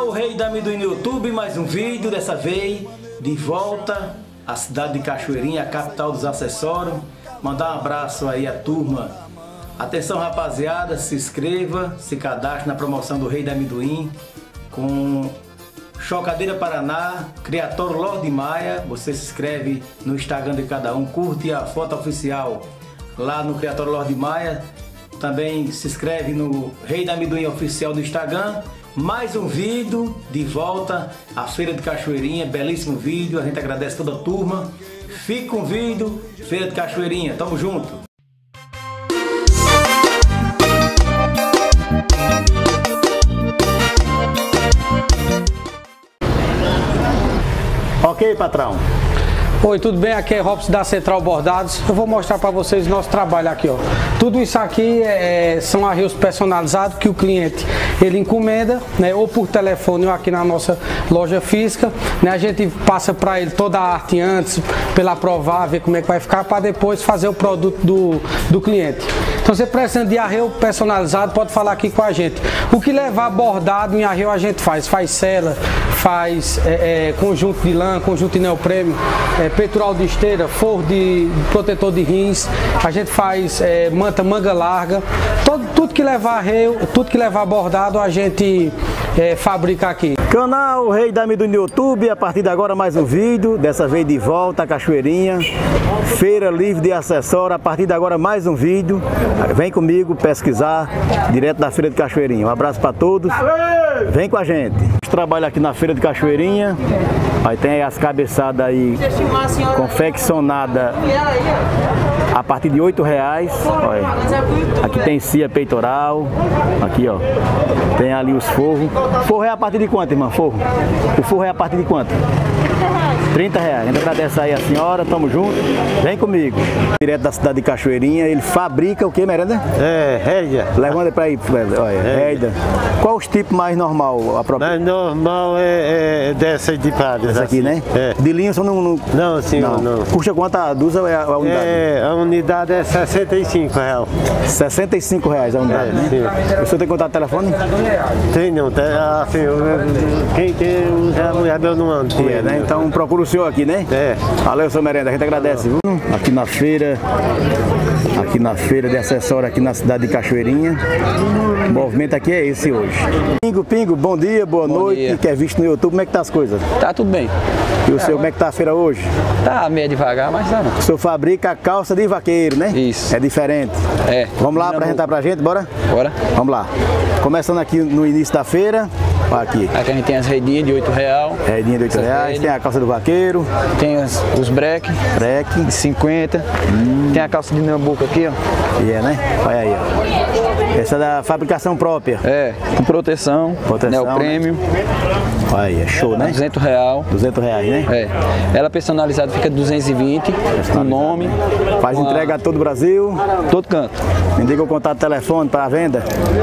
Canal Rei da Amendoim no YouTube, mais um vídeo, dessa vez de volta à cidade de Cachoeirinha, a capital dos acessórios. Mandar um abraço aí à turma. Atenção rapaziada, se inscreva, se cadastre na promoção do Rei da Amendoim com Chocadeira Paraná, Criatório Lorde Maia. Você se inscreve no Instagram de cada um, curte a foto oficial lá no Criatório Lorde Maia. Também se inscreve no Rei da Amendoim oficial do Instagram. Mais um vídeo de volta à Feira de Cachoeirinha, belíssimo vídeo, a gente agradece toda a turma. Fique com o vídeo, Feira de Cachoeirinha, tamo junto! Ok, patrão? Oi, tudo bem? Aqui é Robson da Central Bordados. Eu vou mostrar para vocês o nosso trabalho aqui, ó. Tudo isso aqui são arreios personalizados que o cliente ele encomenda, né, ou por telefone ou aqui na nossa loja física, né? A gente passa para ele toda a arte antes, pela aprovar, ver como é que vai ficar, para depois fazer o produto do cliente. Então, você precisa de arreio personalizado, pode falar aqui com a gente. O que levar bordado em arreio a gente faz sela, faz conjunto de lã, conjunto de neoprêmio, peitoral de esteira, forro de protetor de rins, a gente faz manga larga, tudo que levar arreio, tudo que levar bordado a gente fabrica aqui. Canal Rei da Amendoim no YouTube, a partir de agora mais um vídeo, dessa vez de volta a Cachoeirinha, Feira Livre de Acessórios, a partir de agora mais um vídeo, vem comigo pesquisar direto da Feira de Cachoeirinha. Um abraço para todos, vem com a gente. Trabalho aqui na Feira de Cachoeirinha, aí tem as cabeçadas aí confeccionadas a partir de R$8. Olha. Aqui tem cia peitoral, aqui ó, tem ali os forros. Forro é a partir de quanto, irmã? Forro? O forro é a partir de quanto? R$30. A gente agradece aí a senhora, tamo junto, vem comigo. Direto da cidade de Cachoeirinha, ele fabrica o que, merenda? Rédea. Levanta pra aí, olha, rédea. Qual os tipos mais normal? Mais normal é dessa de palha. Essa aqui, né? É. De linha só não... Não, senhor, não. Custa quanto a dúzia ou é a unidade? A unidade é R$65. R$65 a unidade, né? Sim. O senhor tem contato de telefone? Tem não, assim, quem tem usa a mulher eu não ando. Né? Então procura o senhor aqui, né? É. Valeu, seu merenda, a gente agradece, viu? Aqui na feira de acessórios aqui na cidade de Cachoeirinha. O movimento aqui é esse hoje. Pingo, bom dia, boa noite. Dia. Que é visto no YouTube, como é que tá as coisas? Tá tudo bem. E o senhor, como é que tá a feira hoje? Tá meio devagar, mas tá não. O senhor fabrica a calça de vaqueiro, né? Isso. É diferente. É. Vamos lá apresentar pra gente, bora? Bora. Vamos lá. Começando aqui no início da feira. Aqui. Aqui a gente tem as redinhas de R$8. Redinha de R$8. Tem a calça do vaqueiro. Tem os break de 50. Tem a calça de Nambuco aqui, ó. E né? Olha aí, ó. Essa é da fabricação própria. É, com proteção neoprêmio. Olha aí, é show, né? R$200. R$200, né? É. Ela personalizada fica 220, com nome. Faz entrega a todo o Brasil. Todo canto. Me diga o contato de telefone para a venda.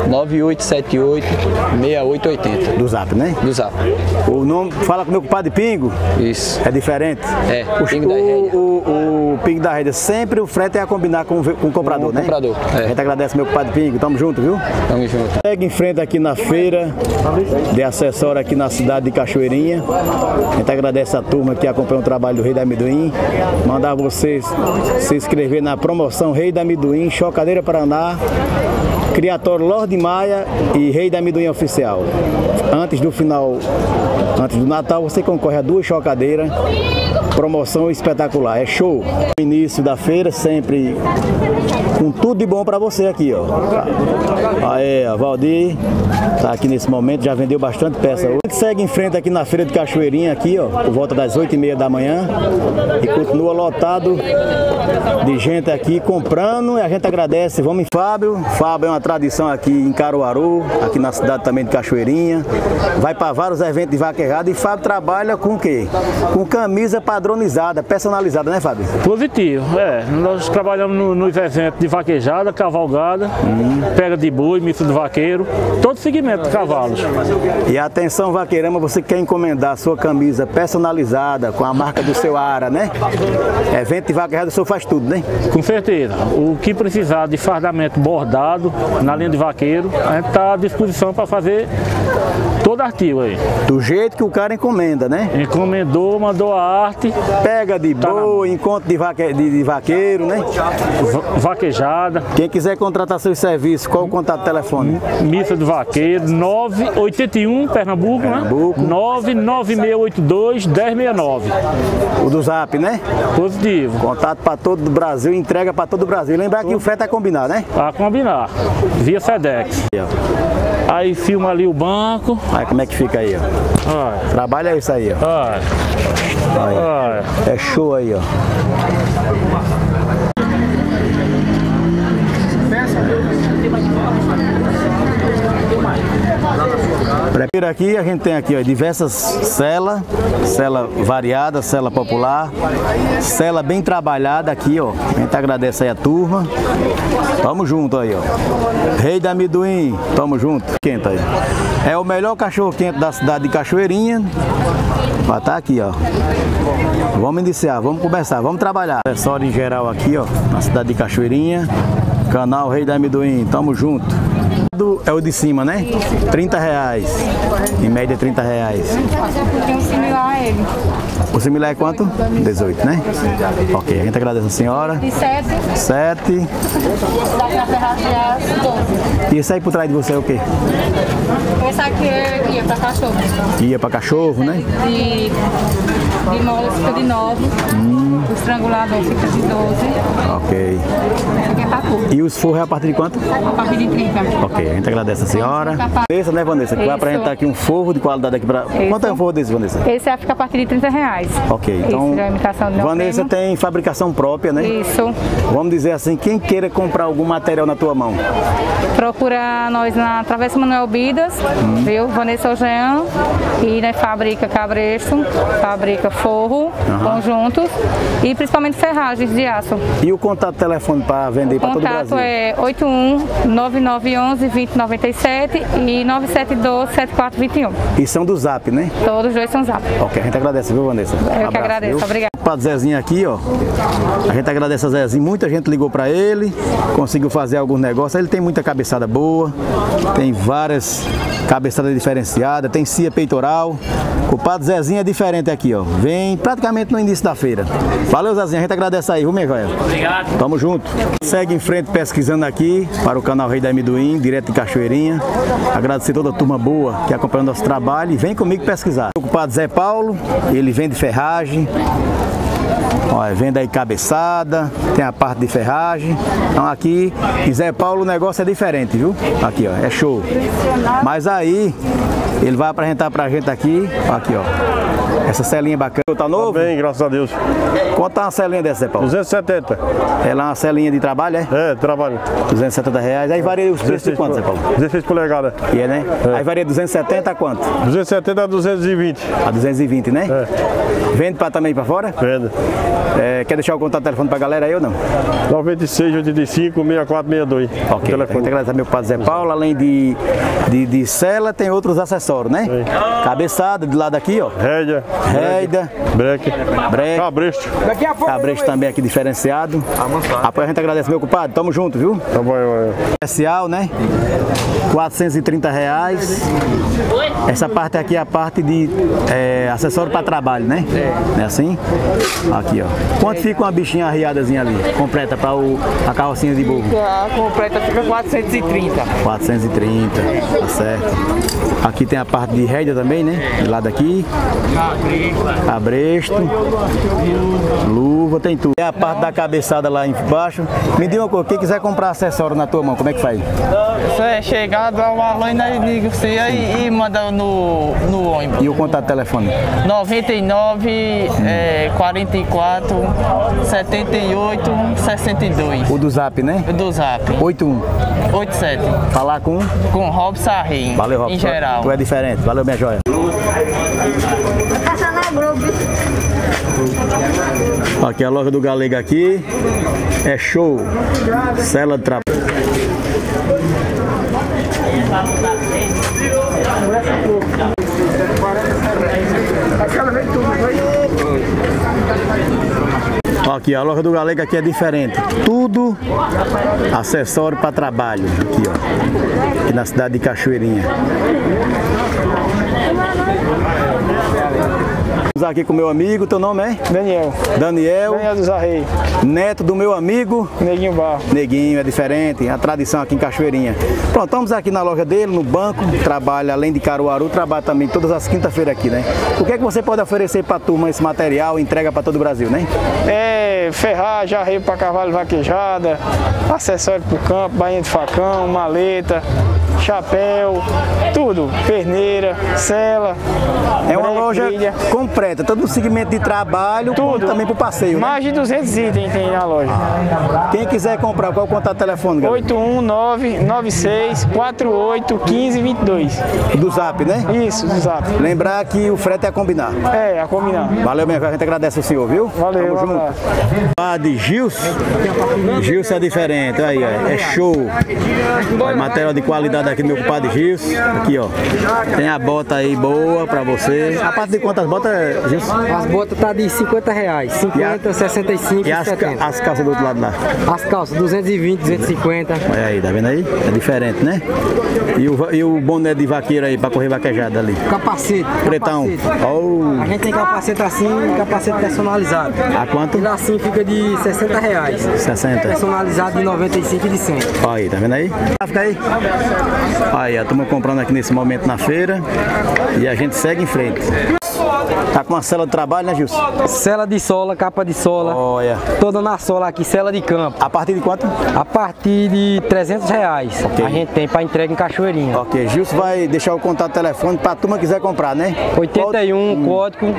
9878-6880. Do Zap, né? Do Zap. O nome, fala com o meu compadre Pingo. Isso. É diferente? É, Pingo da Rédea. O Pingo da Rédea, sempre o frete é a combinar com o comprador, né? Comprador, é. A gente agradece meu compadre Pingo, tamo junto, viu? Tamo junto. Segue em frente aqui na feira de acessórios aqui na cidade de Cachoeirinha. A gente agradece a turma que acompanha o trabalho do Rei da Amendoim. Mandar vocês se inscrever na promoção Rei da Amendoim, Chocadeira Paraná, Criatório Lorde Maia e Rei da Amendoim Oficial. Antes do Natal, você concorre a 2 chocadeiras. Promoção espetacular, é show. No início da feira, sempre com tudo de bom para você aqui, ó. Aí, ó, Valdir tá aqui nesse momento, já vendeu bastante peça hoje. A gente segue em frente aqui na Feira de Cachoeirinha, aqui, ó, por volta das 8h30 da manhã. E continua lotado de gente aqui comprando e a gente agradece. Vamos em Fábio. Fábio é uma tradição aqui em Caruaru, aqui na cidade também de Cachoeirinha. Vai para vários eventos de vaquejada e Fábio trabalha com o quê? Com camisa padronizada, personalizada, né, Fábio? Positivo, nós trabalhamos nos eventos de vaquejada, cavalgada, pega de boi, missa de vaqueiro, todo segmento de cavalos. E atenção, vaqueirama, você quer encomendar a sua camisa personalizada com a marca do seu Ara, né? Evento de vaquejada, o senhor faz tudo, né? Com certeza. O que precisar de fardamento bordado na linha de vaqueiro, a gente está à disposição para fazer todo todo artigo aí. Do jeito que o cara encomenda, né? Encomendou, mandou a arte. Pega de boa, encontro de vaqueiro, né? Vaquejada. Quem quiser contratar seus serviços, qual o contato telefone? Missa do Vaqueiro, 981, Pernambuco, né? 99682-1069. O do Zap, né? Positivo. Contato para todo o Brasil, entrega para todo o Brasil. Lembrar que o frete é combinar, né? A combinar. Via Sedex. Aí filma ali o banco. Aí como é que fica aí, ó? Olha. Trabalha é isso aí, ó. Olha. Olha. É show aí, ó. Aqui a gente tem aqui, ó, diversas cela variada, cela popular, cela bem trabalhada aqui, ó. A gente agradece aí a turma. Tamo junto aí, ó. Rei da Amendoim, tamo junto. Quente aí. É o melhor cachorro quente da cidade de Cachoeirinha. Vai tá aqui, ó. Vamos iniciar, vamos começar, vamos trabalhar. Acessório em geral aqui, ó, na cidade de Cachoeirinha. Canal Rei da Amendoim, tamo junto. É o de cima, né? R$30. Em média R$30. Tem um similar a ele. O similar é quanto? 18, né? Ok, a gente agradece a senhora. De 7. 7. Daqui na Ferragem 12. E esse aí por trás de você é o quê? Esse aqui ia para cachorro. Ia para cachorro, né? De mola fica de 9. O estrangulador fica de 12. Ok. Esse aqui é para tudo. E os forros é a partir de quanto? A partir de 30. Ok, a gente agradece a senhora. Vanessa, né, Vanessa? Que vai apresentar aqui um forro de qualidade aqui para. Quanto é um forro desse, Vanessa? Esse vai ficar a partir de R$30. Ok, então. Isso, já é imitação de Vanessa tem fabricação própria, né? Isso. Vamos dizer assim, quem queira comprar algum material na tua mão. Procura nós na Travessa Manuel Bidas, viu? Vanessa Ojean. E né, fabrica cabresto, fabrica forro, conjuntos e principalmente ferragens de aço. E o contato telefone para vender para todo o Brasil? O contato é 81-9911-2097 e 9712-7421. E são do Zap, né? Todos os dois são Zap. Ok, a gente agradece, viu, Vanessa? Eu que agradeço, viu? obrigada. Para Zezinho aqui, ó. A gente agradece a Zezinho, muita gente ligou para ele, conseguiu fazer alguns negócios. Ele tem muita cabeçada boa, tem várias cabeçadas diferenciadas, tem cia peitoral. O Padre Zezinho é diferente aqui, ó. Vem praticamente no início da feira. Valeu, Zezinho, a gente agradece aí, viu, minha joia? Obrigado. Tamo junto. Segue em frente pesquisando aqui para o canal Rei da Amendoim, direto de Cachoeirinha. Agradecer toda a turma boa que acompanha o nosso trabalho e vem comigo pesquisar. O Padre Zé Paulo, ele vende ferragem. Olha, vende aí cabeçada, tem a parte de ferragem. Então aqui em Zé Paulo o negócio é diferente, viu? Aqui, ó, é show. Mas aí ele vai apresentar pra gente aqui, ó. Essa celinha bacana. Tá novo? Tá bem, graças a Deus. Quanto tá uma celinha dessa, Zé Paulo? 270. Ela é uma celinha de trabalho, é? É, trabalho. R$270. Aí varia os preços de quanto, Zé Paulo? 16 polegadas. E é, né? É. Aí varia 270 a quanto? 270 a 220. A 220, né? É. Vende também pra fora? Vende. É, quer deixar o contato do telefone pra galera aí ou não? 96 85 6462. Ok, a gente agradece ao meu padre Zé Paulo, além de cela, tem outros acessórios, né? Sim. Cabeçada, de lado aqui, ó. Rédea. Breque. Cabresto. Cabresto também aqui diferenciado. Apoio a gente agradece, meu compadre. Tamo junto, viu? Tá bom. Especial, né? R$430. Essa parte aqui é a parte de acessório para trabalho, né? É assim? Aqui, ó. Quanto fica uma bichinha arriadazinha ali? Completa para a carrocinha de burro? A completa fica 430. 430, tá certo. Aqui tem a parte de rédea também, né? De lado aqui. Cabresto. Luva, tem tudo. Tem a parte da cabeçada lá embaixo. Me diga uma coisa, quem quiser comprar acessório na tua mão, como é que faz? Você é chegado, dá uma alô e negocia e manda no ônibus. E o contato telefone? 99 44 78 62. O do Zap, né? O do Zap. 87. Falar com Robson Sarri. Valeu, Robson. Em geral. Tu é diferente. Valeu, minha joia. Aqui é a loja do Galega aqui. É show. Cela de trabalho. Aqui, a loja do Galega aqui é diferente. Tudo acessório para trabalho. Aqui, ó. Aqui na cidade de Cachoeirinha. Estamos aqui com meu amigo, teu nome é? Daniel. Daniel dos Arreios. Neto do meu amigo? Neguinho Barro. Neguinho, é diferente, a tradição aqui em Cachoeirinha. Pronto, estamos aqui na loja dele, no banco, trabalha além de Caruaru, trabalha também todas as quintas-feiras aqui, né? O que é que você pode oferecer para a turma esse material, entrega para todo o Brasil, né? Ferragem, arreio para cavalo vaquejada, acessório para o campo, bainha de facão, maleta, chapéu, tudo, perneira, sela. É uma loja completa, todo o segmento de trabalho, tudo também para o passeio, né? Mais de 200 itens tem na loja. Quem quiser comprar, qual é o contato telefônico? 819-9648-1522. Do Zap, né? Isso, do Zap. Lembrar que o frete é a combinar. É, a combinar. Valeu, minha gente agradece o senhor, viu? Valeu, tamo junto. De Gilson. Gilson é diferente, aí, ó, é show. Olha, material de qualidade aqui do meu compadre Gilson. Aqui, ó. Tem a bota aí boa pra você. A parte de quantas botas, Gilson? As botas tá de R$50. 50, 65 e 70. As calças do outro lado lá? As calças, 220, 250. Olha aí, tá vendo aí? É diferente, né? E o boné de vaqueiro aí, pra correr vaquejada ali? Capacete. Pretão. Oh. A gente tem capacete assim e capacete personalizado. A quanto? E assim fica de R$60. 60. Personalizado de 95 e de 100. Olha aí, tá vendo aí? Fica aí. Aí, ó, estamos comprando aqui nesse momento na feira e a gente segue em frente. Tá com uma cela de trabalho, né, Gilson? Cela de sola, capa de sola. Olha. Toda na sola aqui, cela de campo. A partir de quanto? A partir de R$300. Okay. A gente tem para entrega em Cachoeirinha. Ok, Gilson vai deixar o contato telefônico para a turma que quiser comprar, né? 81, código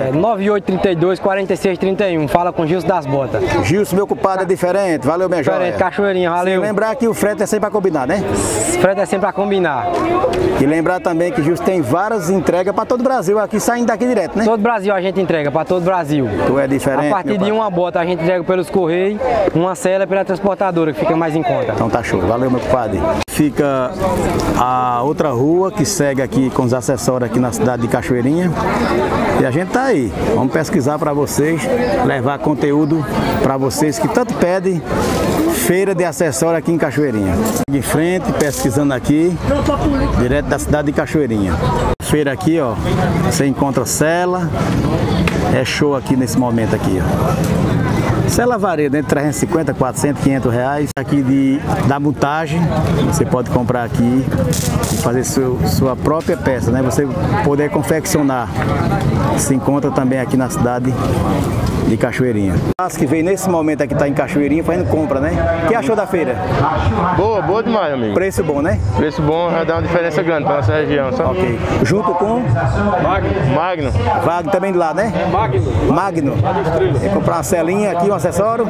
9832-4631. Fala com Gilson das Botas. Gilson, meu culpado, é diferente. Valeu, minha joia. Diferente, Cachoeirinha, valeu. E lembrar que o frete é sempre para combinar, né? Frete é sempre para combinar. E lembrar também que Gilson tem várias entregas para todo o Brasil, aqui saindo daqui direto, né? Todo o Brasil a gente entrega, para todo o Brasil. Tu é diferente. A partir de uma bota a gente entrega pelos Correios, uma cela pela transportadora, que fica mais em conta. Então tá show. Valeu, meu compadre. Fica a outra rua que segue aqui com os acessórios aqui na cidade de Cachoeirinha. E a gente tá aí. Vamos pesquisar para vocês, levar conteúdo para vocês que tanto pedem. Feira de acessórios aqui em Cachoeirinha. Em frente, pesquisando aqui, direto da cidade de Cachoeirinha. Feira aqui, ó, você encontra cela. É show aqui nesse momento aqui, ó. Cela varia entre 350, 400, 500 reais. Aqui da montagem, você pode comprar aqui e fazer sua própria peça, né? Você poder confeccionar. Se encontra também aqui na cidade de Cachoeirinha. As que veio nesse momento aqui, tá em Cachoeirinha, fazendo compra, né? O que achou da feira? Boa, boa demais, amigo. Preço bom, né? Preço bom, vai dar uma diferença grande para nossa região, sabe? Ok. Junto com? Magno. Wagner também de lá, né? Magno. Vai comprar uma celinha aqui, um acessório?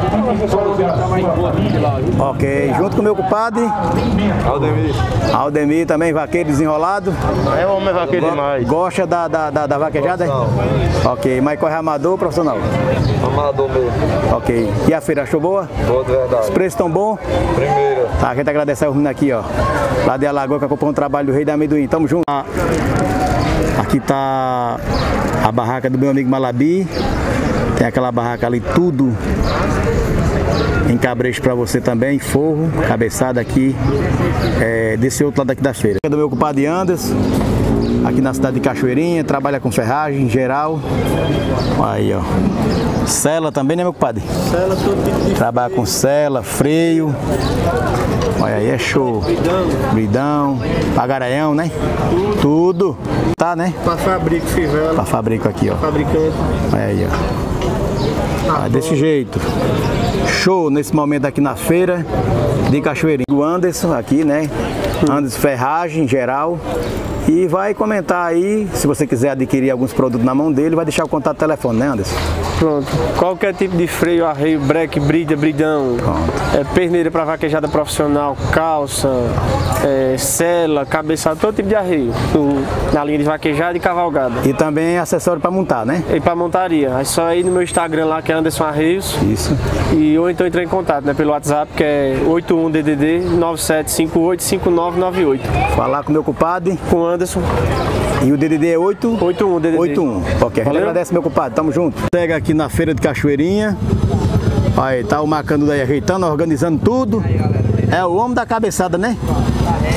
Ok. Junto com o meu compadre? Aldemir também, vaqueiro desenrolado. É homem vaqueiro demais. Gosta da vaquejada? Ok. Mas corre amador ou profissional? Amador mesmo. Ok. E a feira achou boa? Boa de verdade. Os preços estão bons? Primeira. Tá, a gente agradece aos meninos aqui, ó. Lá de Alagoas, que acompanhou o trabalho do Rei da Amendoim. Tamo junto. Aqui tá a barraca do meu amigo Malabi. Tem aquela barraca ali, tudo em cabresto para você também, forro, cabeçada aqui, desse outro lado aqui da feira. É do meu compadre Anderson, aqui na cidade de Cachoeirinha, trabalha com ferragem em geral. Aí, ó. Sela também, né, meu compadre? Sela, todo tipo de trabalha com sela, freio. Olha aí, é show. Bridão, pagaranhão, né? Tudo. Tá, né? Pra fabrico, fivela. Pra fabrico aqui, ó. Fabricante. Olha aí, ó. Desse jeito. Show nesse momento aqui na feira de Cachoeirinha. O Anderson aqui, né? Anderson Ferragem em geral. E vai comentar aí, se você quiser adquirir alguns produtos na mão dele, vai deixar o contato do telefone, né, Anderson? Pronto. Qualquer tipo de freio, arreio, breque, brida, bridão, perneira para vaquejada profissional, calça, sela, cabeçada, todo tipo de arreio, na linha de vaquejada e cavalgada. E também acessório para montar, né? E para montaria. É só ir no meu Instagram lá, que é Anderson Arreios. Isso. Ou então entrar em contato, né, pelo WhatsApp, que é 81DDD 97585998. Falar com o meu compadre. Com o Anderson. E o DDD é 81 DDD. 81. Ok, a gente agradece, meu compadre. Tamo junto. Pega aqui na feira de Cachoeirinha. Aí, tá o Macando daí ajeitando, organizando tudo. É o homem da cabeçada, né?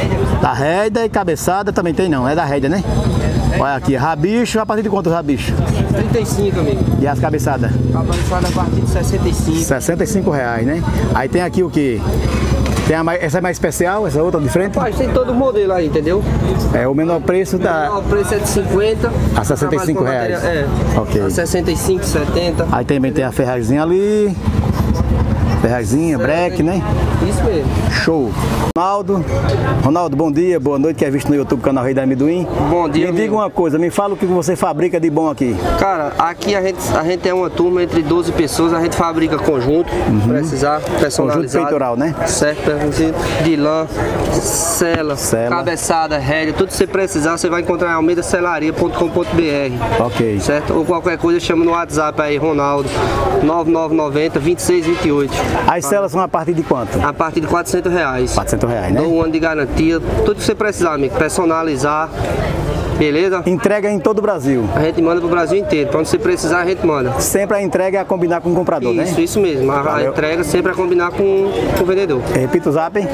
Da rédea e cabeçada também tem não, é da rédea, né? Olha aqui, rabicho, a partir de quanto rabicho? 35, amigo. E as cabeçadas? Cabeçada a partir de 65. 65 reais, né? Aí tem aqui o que? Tem essa é mais especial, essa outra de frente? Rapaz, tem todo o modelo aí, entendeu? É, o menor preço da... O menor preço é de 50 a 65 reais. É, ok. A 65, 70. Aí também tem a ferragemzinha ali. Ferrazinha, breque, né? Isso mesmo. Show. Ronaldo, bom dia, boa noite, que é visto no YouTube, canal Rei do Amendoim. Bom dia, Me diga uma coisa, me fala o que você fabrica de bom aqui. Cara, aqui a gente é uma turma entre 12 pessoas, a gente fabrica conjunto, precisar, personalizado. Conjunto peitoral, né? Certo, de lã, sela, cabeçada, rédea, tudo que você precisar, você vai encontrar em almeidacelaria.com.br. Ok. Certo? Ou qualquer coisa, chama no WhatsApp aí, Ronaldo, 9990 2628. As celas são a partir de quanto? A partir de R$400. R$400, né? Dou um ano de garantia, tudo que você precisar, amigo, personalizar, beleza? Entrega em todo o Brasil? A gente manda pro Brasil inteiro, pra onde você precisar a gente manda. Sempre a entrega é a combinar com o comprador, né? Isso mesmo, a entrega sempre é a combinar com o vendedor. Repita o zap?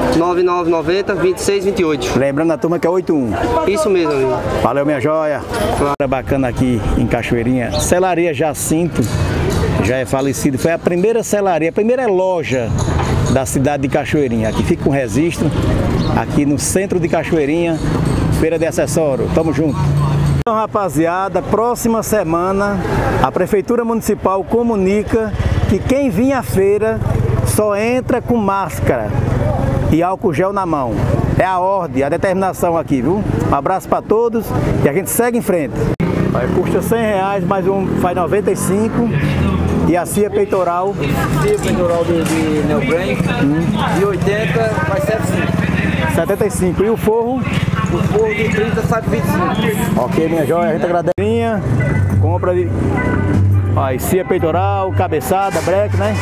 9990 2628. Lembrando a turma que é 81. Isso mesmo, amigo. Valeu, minha joia. Claro. Bacana aqui em Cachoeirinha, Selaria Jacinto. Já é falecido, foi a primeira selaria, a primeira loja da cidade de Cachoeirinha. Aqui fica um registro, aqui no centro de Cachoeirinha, feira de acessório. Tamo junto. Então, rapaziada, próxima semana a Prefeitura Municipal comunica que quem vir à feira só entra com máscara e álcool gel na mão. É a ordem, a determinação aqui, viu? Um abraço para todos e a gente segue em frente. Vai, custa R$100, mais um faz 95. E a cia peitoral? Cia peitoral de neoprene, de 80 vai 75. 75. E o forro? O forro de 30 sai 25. Ok, minha joia, a gente agradece. Compra de... Aí, cia peitoral, cabeçada, breque, né?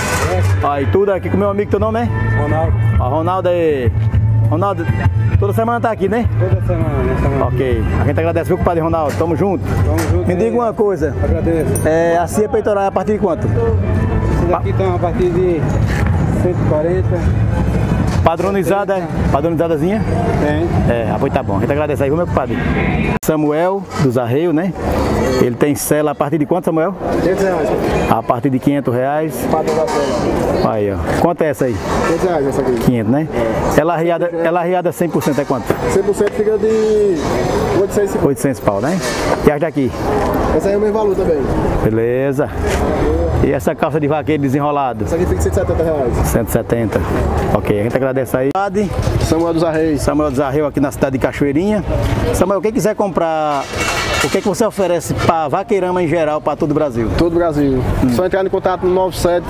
Aí, tudo aqui com meu amigo, teu nome é? Ronaldo. Ó, Ronaldo aí. Ronaldo, toda semana tá aqui, né? Toda semana. Ok. A gente agradece, viu, compadre Ronaldo? Tamo junto. Tamo junto. Me diga uma coisa. Agradeço. A cia peitoral é a partir de quanto? Esse daqui estão a partir de 140. Padronizada, padronizadazinha? Tem. Pois tá bom. A gente agradece aí, viu, meu compadre? Samuel, dos Arreios, né? Ele tem cela a partir de quanto, Samuel? R$500. A partir de R$500. Padrão da cela. Aí, ó. Quanto é essa aí? R$500 essa aqui. 500, né? Ela arriada 100% é quanto? 100% fica de 850. 800 pau, né? E as daqui? Essa aí é o mesmo valor também. Beleza. E essa calça de vaqueiro desenrolado? Essa aqui fica R$170. 170. Ok, a gente agradece aí. Samuel dos Arreios. Samuel dos Arreios aqui na cidade de Cachoeirinha. Samuel, quem quiser comprar, o que você oferece para vaqueirama em geral, para todo o Brasil? Todo o Brasil. Só entrar em contato no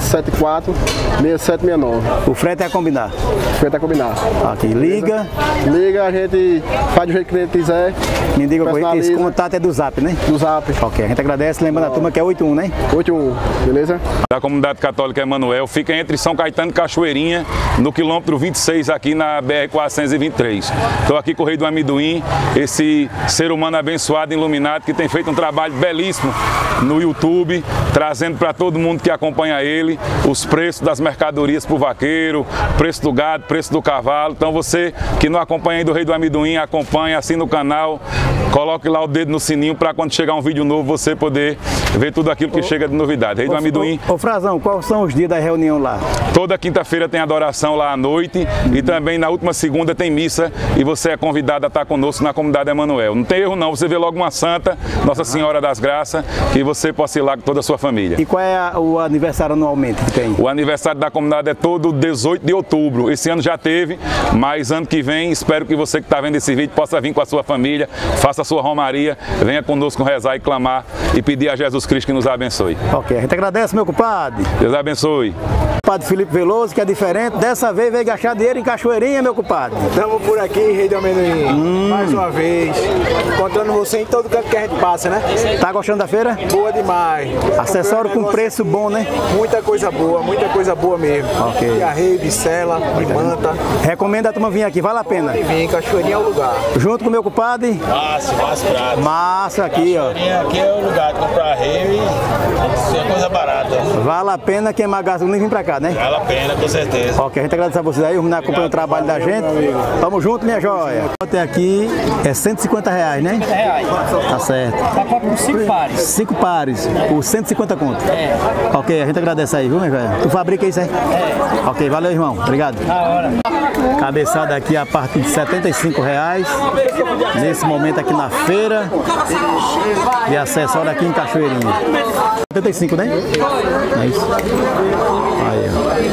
9774-6769. O frete é a combinar? O frete é a combinar. Aqui, liga. Liga, a gente faz do jeito que a gente quiser. Me diga, esse contato é do Zap, né? Do Zap. Ok, a gente agradece, lembrando a turma que é 81, né? 81, beleza? Da Comunidade Católica Emanuel, fica entre São Caetano e Cachoeirinha, no quilômetro 26, aqui na BR-423. Estou aqui com o Rei do Amendoim, esse ser humano abençoado, iluminado, que tem feito um trabalho belíssimo no YouTube, trazendo para todo mundo que acompanha ele os preços das mercadorias para o vaqueiro, preço do gado, preço do cavalo. Então você que não acompanha ainda o Rei do Amendoim, acompanhe, assina o canal, coloque lá o dedo no sininho para quando chegar um vídeo novo você poder ver tudo aquilo que chega de novidade. Rei do Amendoim. Ô Frazão, quais são os dias da reunião lá? Toda quinta-feira tem adoração lá à noite e também na última segunda tem missa e você é convidado a estar conosco na Comunidade Emanuel. Não tem erro não, você vê logo uma santa, Nossa Senhora das Graças, que você possa ir lá com toda a sua família. E qual é o aniversário anualmente que tem? O aniversário da comunidade é todo 18 de outubro. Esse ano já teve, mas ano que vem espero que você que está vendo esse vídeo possa vir com a sua família, faça a sua romaria, venha conosco rezar e clamar e pedir a Jesus Cristo que nos abençoe. Ok, a gente agradece, meu compadre. Deus abençoe. Padre Felipe Veloso, que é diferente, dessa vez veio gastar dinheiro em Cachoeirinha, meu compadre. Estamos por aqui, Rei do Amendoim, mais uma vez, encontrando você em todo canto que a gente passa, né? Tá gostando da feira? Boa demais. Acessório com preço bom, né? Muita coisa boa mesmo. Ok. De arreio, de sela, de manta. Recomendo a turma vir aqui, vale a pena. Pode vir, Cachoeirinha é o lugar. Junto com o meu compadre? Massa. Massa aqui, ó. Aqui é o lugar de comprar arreio e é coisa barata. Vale a pena queimar gasolina e vir pra cá. pagar, né? Vale a pena, com certeza. Ok, a gente agradece a vocês aí, vamos acompanhar o trabalho da gente. Tamo junto, minha joia. Até aqui é R$150, né? R$150. Tá certo. Tá com 5 pares. 5 pares, por 150 conto. É. Ok, a gente agradece aí, viu, minha joia? Tu fabrica isso aí? É. Ok, valeu, irmão. Obrigado. Na hora. Cabeçada aqui a partir de R$75. Nesse momento aqui na feira de acessório aqui em Cachoeirinha. 75, né? É isso. Aí,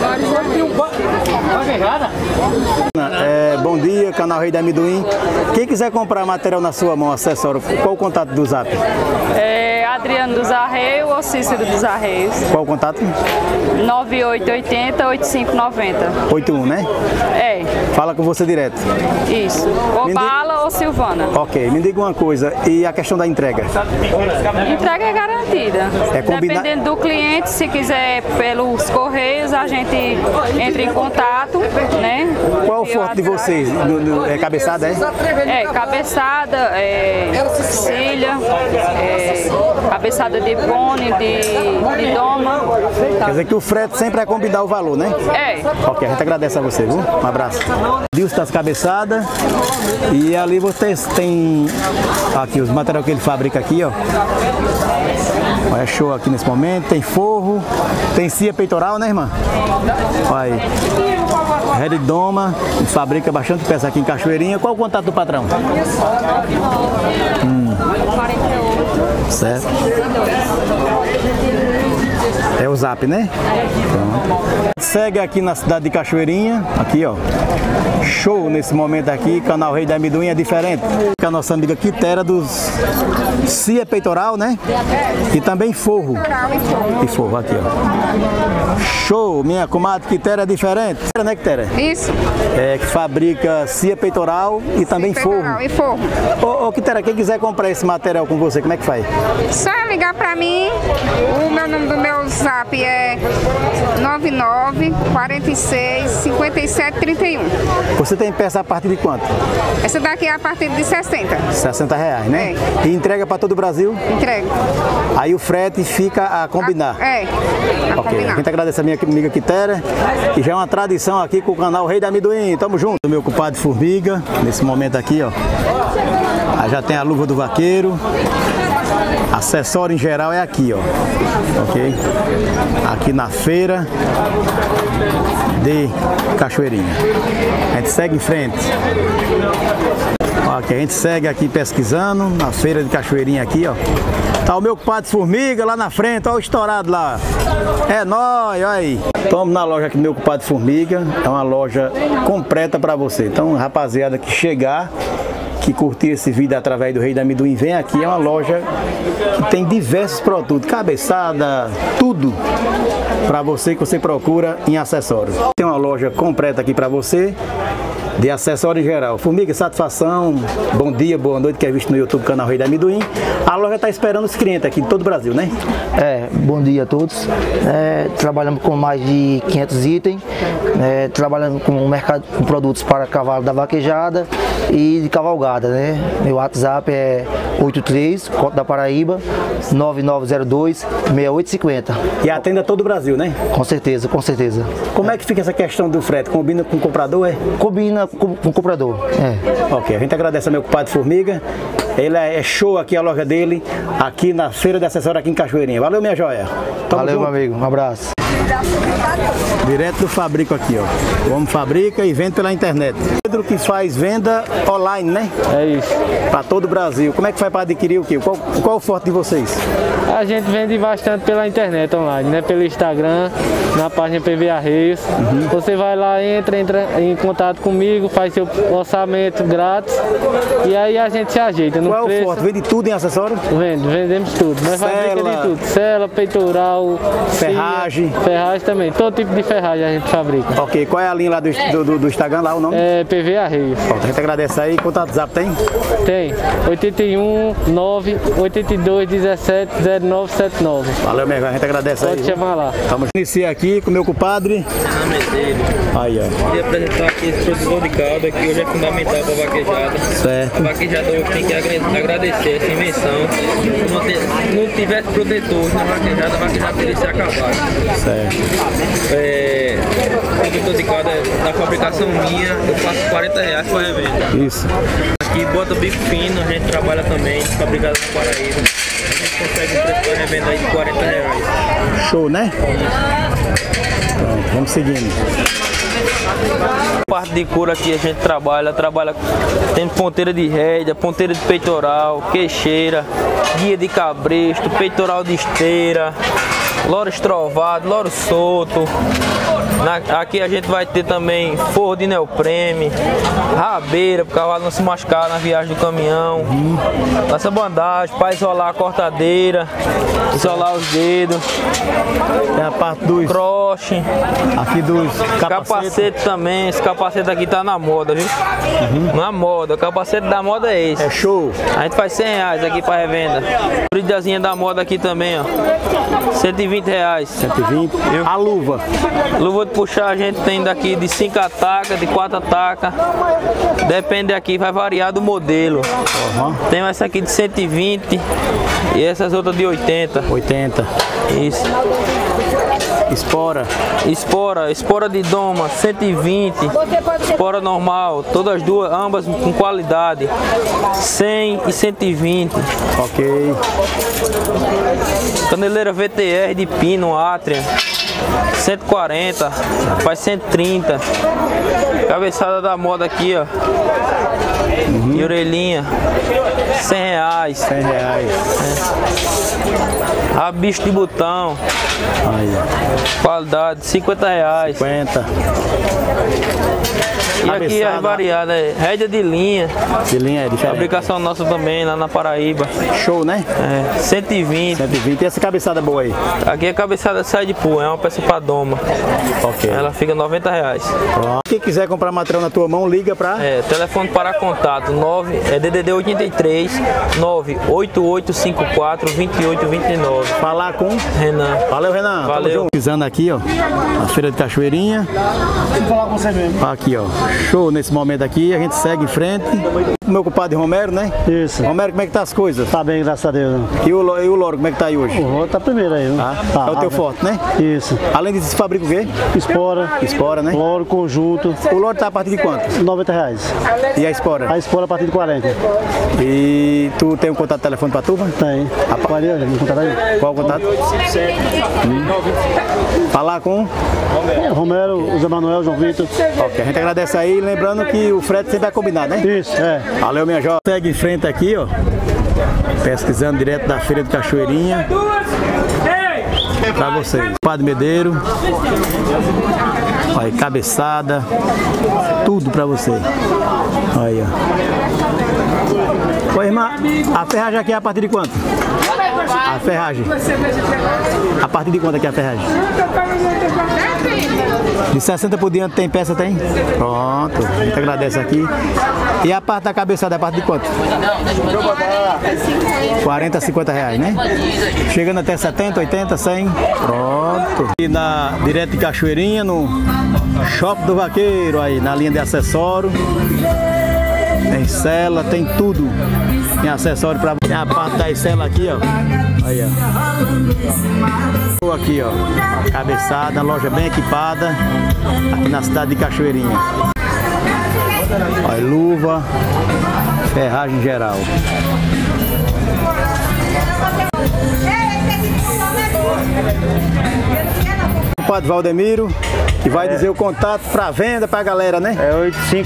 ó. Bom dia, canal Rei da Amendoim. Quem quiser comprar material na sua mão, acessório, qual o contato do Zap? Adriano dos Arreios ou Cícero dos Arreios. Qual o contato? 9880-8590. 81, né? É. Fala com você direto. Isso. Ou Bala ou Silvana. Ok, me diga uma coisa, e a questão da entrega? Entrega é garantida. Dependendo do cliente, se quiser pelos correios, a gente entra em contato, né? Qual o forte de vocês? É cabeçada, é? É, cabeçada, cília, cabeçada de pone, de doma. Quer dizer que o frete sempre é combinar o valor, né? É. Ok, a gente agradece a você, viu? Um abraço. Dilson das cabeçadas. E ali vocês têm aqui os materiais que ele fabrica aqui, ó. Olha, show aqui nesse momento. Tem forro, tem cia peitoral, né, irmã? Olha aí. Rede de doma, fabrica bastante peça aqui em Cachoeirinha. Qual o contato do patrão? 48. Certo. É o Zap, né? Pronto. Segue aqui na cidade de Cachoeirinha, aqui ó, show nesse momento aqui, canal Rei da Amendoim é diferente. Com a nossa amiga Quitéria dos cia peitoral, né? E também forro. E forro aqui ó. Show, minha comadre Quitéria é diferente, né Quitéria? Isso. É, que fabrica cia peitoral e também forro. E forro. Ô Quitéria, quem quiser comprar esse material com você, como é que faz? Só ligar pra mim, o nome do meu Zap é 99465731. Você tem peça a partir de quanto? Essa daqui é a partir de 60. R$60, né? É. E entrega para todo o Brasil? Entrega. Aí o frete fica a combinar? Ok, a gente agradece a minha amiga Quitéria, que já é uma tradição aqui com o canal Rei da Amendoim. Tamo junto. O meu compadre Formiga, nesse momento aqui, ó. Aí já tem a luva do vaqueiro. Acessório em geral é aqui, ó. Ok? Aqui na feira de Cachoeirinha. A gente segue em frente. Ok, a gente segue aqui pesquisando na feira de Cachoeirinha aqui, ó. Tá o meu compadre Formiga lá na frente, ó o estourado lá. É nóis, olha aí. Estamos na loja aqui do meu compadre Formiga. É uma loja completa para você. Então, rapaziada que chegar, que curtir esse vídeo através do Rei da Amendoim, vem aqui, é uma loja que tem diversos produtos, cabeçada, tudo para você que você procura em acessórios. Tem uma loja completa aqui para você, de acessório em geral. Formiga, satisfação, bom dia, boa noite, que é visto no YouTube, canal Rei da Amendoim. A loja está esperando os clientes aqui de todo o Brasil, né? Bom dia a todos. Trabalhamos com mais de 500 itens, trabalhando com o mercado com produtos para cavalo da vaquejada e de cavalgada, né? Meu WhatsApp é 83, Código da Paraíba, 9902-6850. E atende a todo o Brasil, né? Com certeza, com certeza. Como é que fica essa questão do frete? Combina com o comprador, é? Combina com o comprador, Ok, a gente agradece ao meu compadre Formiga. Ele é show aqui, a loja dele, aqui na feira de acessório aqui em Cachoeirinha. Valeu, minha joia. Valeu, meu amigo. Um abraço. Direto do fabrico aqui, ó. O homem fabrica e vende pela internet. Pedro que faz venda online, né? É isso. Para todo o Brasil. Como é que faz para adquirir o quê? Qual o forte de vocês? A gente vende bastante pela internet online, né? Pelo Instagram, na página PV Arreios. Você vai lá, entra em contato comigo, faz seu orçamento grátis e aí a gente se ajeita no preço. Qual é o forte? Vende tudo em acessório? Vendemos tudo. Nós fabricamos de tudo. Sela, peitoral, ferragem. Ferragem também. Todo tipo de ferragem a gente fabrica. Ok, qual é a linha lá do Instagram, lá o nome? É PV Arreios. A gente agradece aí. Quanto WhatsApp tem? Tem. 81 9 82 17 0979. Valeu, meu irmão. A gente agradece aí. Pode chamar lá. Vamos iniciar aqui com o meu compadre. Aí, ó. Queria apresentar aqui esse produtor de calda que hoje é fundamental para a vaquejada. Certo. A vaquejada hoje tem que agradecer essa invenção. Se não tivesse protetores na vaquejada, a vaquejada teria se acabado. Certo. O produtor de calda da fabricação minha, eu faço R$40 para revenda. Isso. Aqui bota bico fino, a gente trabalha também, fabricado na Paraíba. A gente consegue um preço para revenda aí de R$40. Show, né? Pronto, vamos seguindo. Parte de couro aqui a gente trabalha tem ponteira de rédea, ponteira de peitoral, queixeira, guia de cabresto, peitoral de esteira, loro estrovado, loro solto. Aqui a gente vai ter também forro de neoprene, rabeira para o cavalo não se machucar na viagem do caminhão, essa bandagem para isolar a cortadeira, isolar os dedos. Tem a parte dos croche, aqui dos capacete também. Esse capacete aqui tá na moda, viu? Na moda, o capacete da moda é esse. É show. A gente faz R$100 aqui para revenda. Bridazinha da moda aqui também, ó. R$120. 120. A luva. Luva de puxar a gente tem daqui de 5 atacas, de 4 atacas. Depende aqui, vai variar do modelo. Tem essa aqui de 120 e essas outras de 80. 80. Isso. Espora. Espora de doma, 120. Espora normal, todas duas, ambas com qualidade. 100 e 120. Ok. Caneleira VTR de pino, Atria. 140, faz 130. Cabeçada da moda aqui, ó. E orelhinha, R$100. R$100. A bicho de botão. Aí, qualidade, R$50. 50. E aqui é variada, rédea de linha. De linha é diferente. Fabricação nossa também, lá na Paraíba. Show, né? 120. 120. E essa cabeçada boa aí? Aqui a cabeçada sai de pô, é uma peça para doma. Ok. Ela fica R$90. Quem quiser comprar material na tua mão, liga pra... telefone para contato, DDD 83 98854 2829. Falar com Renan. Valeu, Renan. Valeu. Pisando aqui, ó, a feira de Cachoeirinha. Vou falar com você mesmo. Aqui, ó, show nesse momento aqui, a gente segue em frente. O meu compadre Romero, né? Isso. Romero, como é que tá as coisas? Tá bem, graças a Deus. E o Loro, como é que tá aí hoje? O Loro tá primeiro aí, tá? É o teu forte, né? Isso. Além disso, fabrica o quê? Espora, né? Loro, conjunto. O Loro tá a partir de quanto? R$90. E a espora? A espora a partir de 40. E tu tem um contato de telefone pra turma? Tem. Qual o contato? Falar com? Romero, Zé Manuel, João Vitor. Ok, a gente agradece aí, lembrando que o frete sempre vai combinar, né? Isso, Valeu, minha jovem. Segue em frente aqui, ó. Pesquisando direto da feira de Cachoeirinha. Pra vocês. Padre Medeiro. Olha, cabeçada. Tudo pra você. Olha. Oi, irmã, a ferragem aqui é a partir de quanto? A ferragem. A partir de quanto aqui é a ferragem? De 60 por diante tem peça, tem? Pronto, a gente agradece aqui. E a parte da cabeçada é a partir de quanto? 40, 50 reais, né? Chegando até 70, 80, 100. Pronto. E direto de Cachoeirinha, no Shopping do Vaqueiro, aí na linha de acessório. Tem cela, tem tudo. Tem acessório para... Tem a parte da cela aqui, ó. Aí, ó. Aqui, ó. Cabeçada, loja bem equipada. Aqui na cidade de Cachoeirinha. Olha, luva. Ferragem geral. O Padre Valdemiro, que vai dizer o contato para venda para a galera, né? É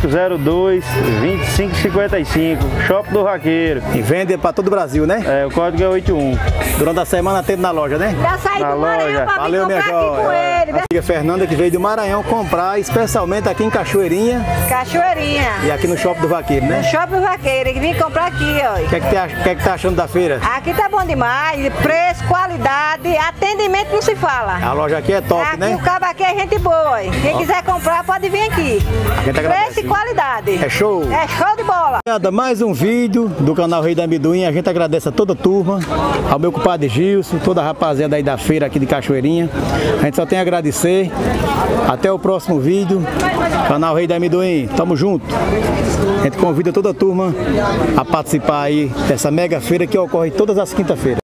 8502-2555, Shopping do Vaqueiro. E vende para todo o Brasil, né? É, o código é 81. Durante a semana tem na loja, né? Já saí na do Maranhão pra Valeu, minha joia. A amiga Fernanda que veio do Maranhão comprar, especialmente aqui em Cachoeirinha. Cachoeirinha. E aqui no Shopping do Vaqueiro, né? No Shopping do Vaqueiro, que vim comprar aqui, ó. O que é que tá achando da feira? Aqui tá bom demais, preço, qualidade, atendimento não se fala. A loja aqui é top, aqui, né? O cabo aqui é gente boa. ó. Quem quiser comprar pode vir aqui. Preço e qualidade. É show? É show de bola. Mais um vídeo do canal Rei do Amendoim. A gente agradece a toda a turma, ao meu compadre Gilson, toda a rapaziada aí da feira aqui de Cachoeirinha. A gente só tem a agradecer. Até o próximo vídeo. Canal Rei do Amendoim, tamo junto. A gente convida toda a turma a participar aí dessa mega feira que ocorre todas as quinta-feiras.